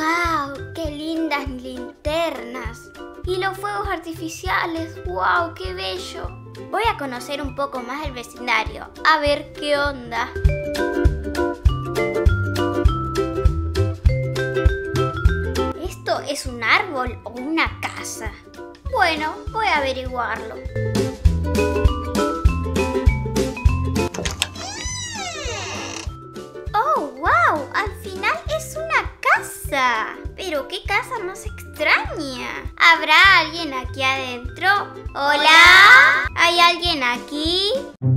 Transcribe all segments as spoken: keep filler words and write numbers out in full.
¡Wow! ¡Qué lindas linternas! Y los fuegos artificiales. ¡Wow! ¡Qué bello! Voy a conocer un poco más el vecindario. A ver qué onda. ¿Esto es un árbol o una casa? Bueno, voy a averiguarlo. ¡Oh, wow! Al final es una casa. Pero qué casa más extraña. ¿Habrá alguien aquí adentro? ¿Hola? ¿Hay alguien aquí?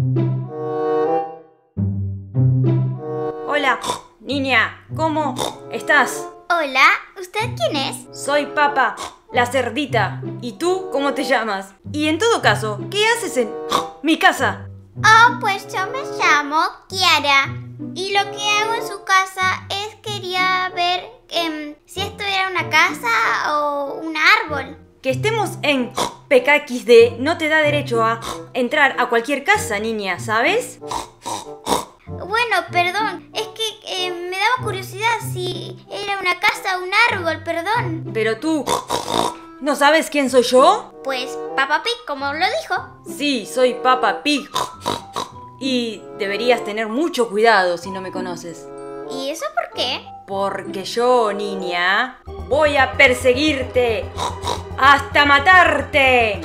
Hola, niña, ¿cómo estás? Hola, ¿usted quién es? Soy Papa, la cerdita. ¿Y tú cómo te llamas? Y en todo caso, ¿qué haces en mi casa? Oh, pues yo me llamo Kiara. Y lo que hago en su casa es quería ver eh, si esto era una casa o un árbol. Que estemos en P K X D no te da derecho a entrar a cualquier casa, niña, ¿sabes? Bueno, perdón, es que eh, me daba curiosidad si era una casa o un árbol, perdón. Pero tú, ¿no sabes quién soy yo? Pues Papa Pig, como lo dijo. Sí, soy Papa Pig. Y deberías tener mucho cuidado si no me conoces. ¿Y eso por qué? Porque yo, niña, voy a perseguirte hasta matarte.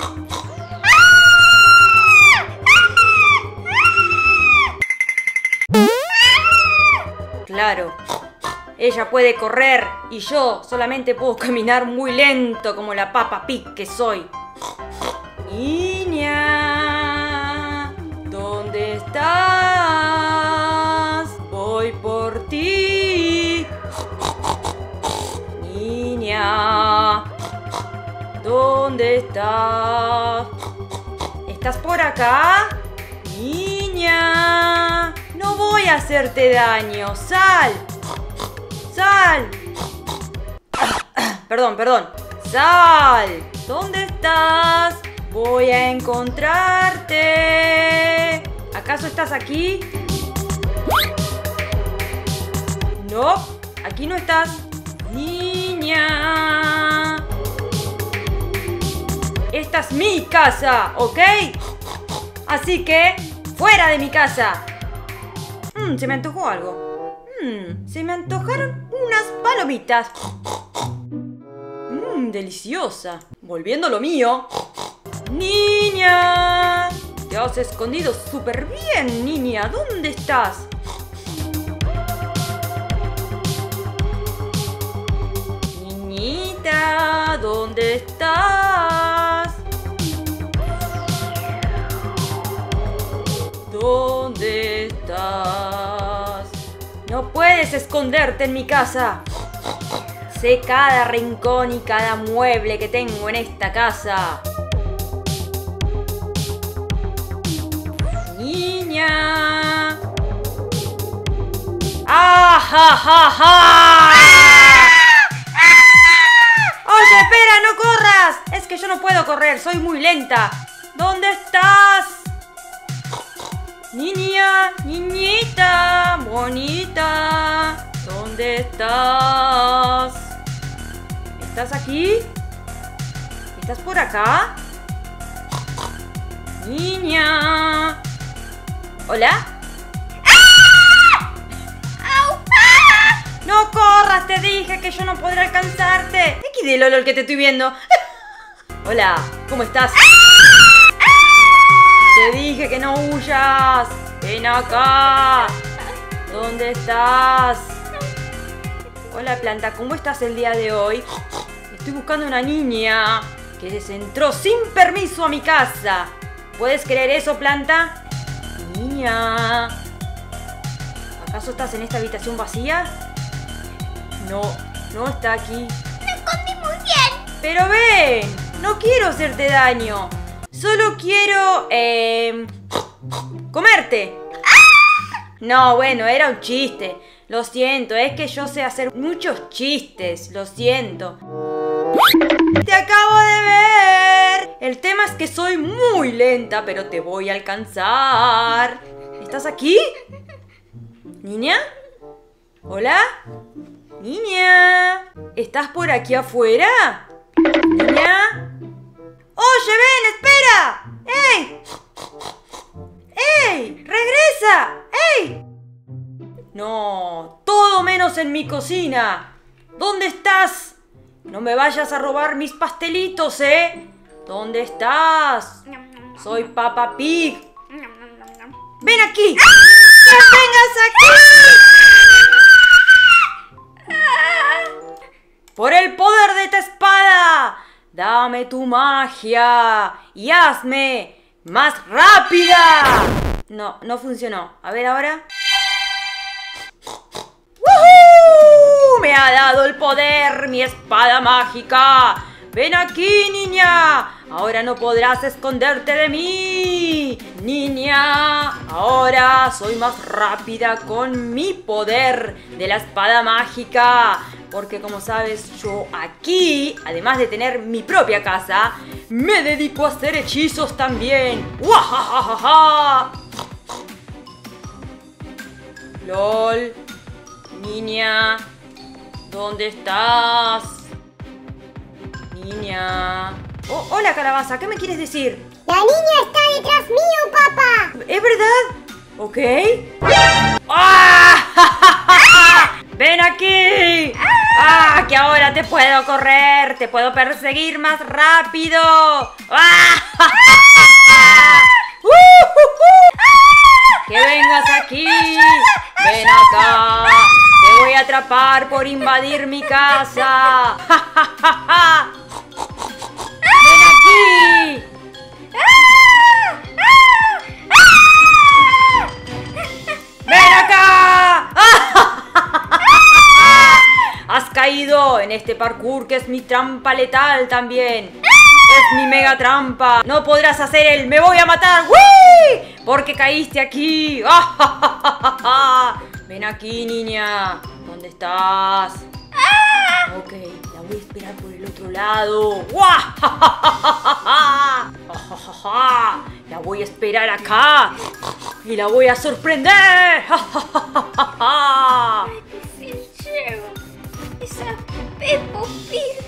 Claro, ella puede correr y yo solamente puedo caminar muy lento como la Papa Pig que soy. Niña, ¿dónde estás? Voy por ti. Niña, ¿dónde estás? ¿Estás por acá? Niña, no voy a hacerte daño. ¡Sal! ¡Sal! Perdón, perdón. ¡Sal! ¿Dónde estás? Voy a encontrarte. ¿Acaso estás aquí? No, aquí no estás. Niña. Esta es mi casa, ¿ok? Así que, ¡fuera de mi casa! Mmm, se me antojó algo. Mmm, se me antojaron unas palomitas. Mmm, deliciosa. Volviendo a lo mío. ¡Niña! Te has escondido súper bien, niña. ¿Dónde estás? Niñita, ¿dónde estás? ¿Dónde estás? No puedes esconderte en mi casa. Sé cada rincón y cada mueble que tengo en esta casa. Niña. ¡Ah, ja, ja, ja! Oye, espera, no corras. Es que yo no puedo correr, soy muy lenta. ¿Dónde estás? Niña, niñita, bonita, ¿dónde estás? ¿Estás aquí? ¿Estás por acá? Niña. ¿Hola? ¡Ah! ¡No corras! Te dije que yo no podré alcanzarte. ¿Qué de Lolo el que te estoy viendo? Hola, ¿cómo estás? Te dije que no huyas. Ven acá. ¿Dónde estás? Hola, planta. ¿Cómo estás el día de hoy? Estoy buscando una niña que se entró sin permiso a mi casa. ¿Puedes creer eso, planta? Niña. ¿Acaso estás en esta habitación vacía? No, no está aquí. Me escondí muy bien. Pero ven, no quiero hacerte daño. Solo quiero... Eh, comerte. ¡Ah! No, bueno, era un chiste. Lo siento, es que yo sé hacer muchos chistes. Lo siento. ¡Te acabo de ver! El tema es que soy muy lenta, pero te voy a alcanzar. ¿Estás aquí? ¿Niña? ¿Hola? Niña. ¿estás por aquí afuera? ¿Niña? ¡Oye, ven, espera! ¡Ey! ¡Ey! ¡Regresa! ¡Ey! No, todo menos en mi cocina. ¿Dónde estás? No me vayas a robar mis pastelitos, ¿eh? ¿Dónde estás? Soy Peppa Pig. ¡Ven aquí! ¡Que vengas aquí! ¡Por el poder de esta espada! ¡Dame tu magia! ¡Y hazme más rápida! No, no funcionó. A ver ahora. ¡Woohoo! ¡Me ha dado el poder mi espada mágica! ¡Ven aquí, niña! Ahora no podrás esconderte de mí. Niña, ahora soy más rápida con mi poder de la espada mágica. Porque como sabes, yo aquí, además de tener mi propia casa, me dedico a hacer hechizos también. ¡Wahahaha! LOL. Niña, ¿dónde estás? Niña. Oh, hola, calabaza, ¿qué me quieres decir? La niña está detrás mío, papá. ¿Es verdad? Ok. ¡Ah! ¡Ven aquí! ¡Ah! Que ahora te puedo correr, te puedo perseguir más rápido. ¡Ah! ¡Que vengas aquí! ¡Ven acá! ¡Te voy a atrapar por invadir mi casa! ¡Ven aquí! ¡Ven acá! Has caído en este parkour que es mi trampa letal también. Es mi mega trampa. No podrás hacer el me voy a matar. ¡Wii! Porque caíste aquí. Ven aquí, niña. ¿Dónde estás? Ok, la voy a esperar por el otro lado. La voy a esperar acá. Y la voy a sorprender. Ay, por fin llego. Esa Peppa Pig.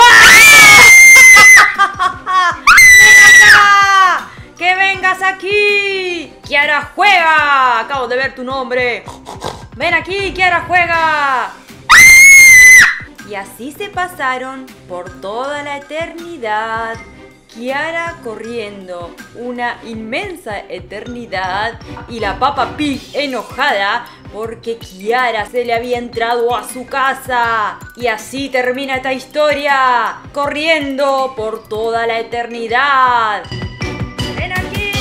¡Ven acá! ¡Que vengas aquí! ¡Kiara juega! Acabo de ver tu nombre. ¡Ven aquí, Kiara juega! Y así se pasaron por toda la eternidad. Kiara corriendo una inmensa eternidad y la Peppa Pig enojada porque Kiara se le había entrado a su casa. Y así termina esta historia, corriendo por toda la eternidad. ¡Ven aquí!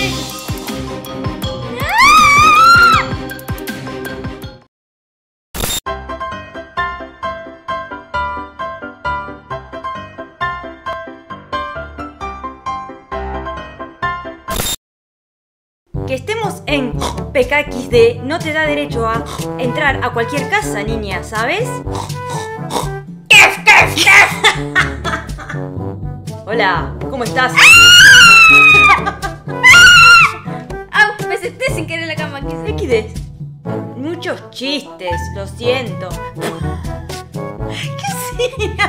Que estemos en P K X D no te da derecho a entrar a cualquier casa, niña, ¿sabes? ¡Kef, kef, kef! Hola, ¿cómo estás? ¡Au! Me senté sin querer en la cama. ¿Qué sé? X D. Muchos chistes, lo siento. ¿Qué hacía?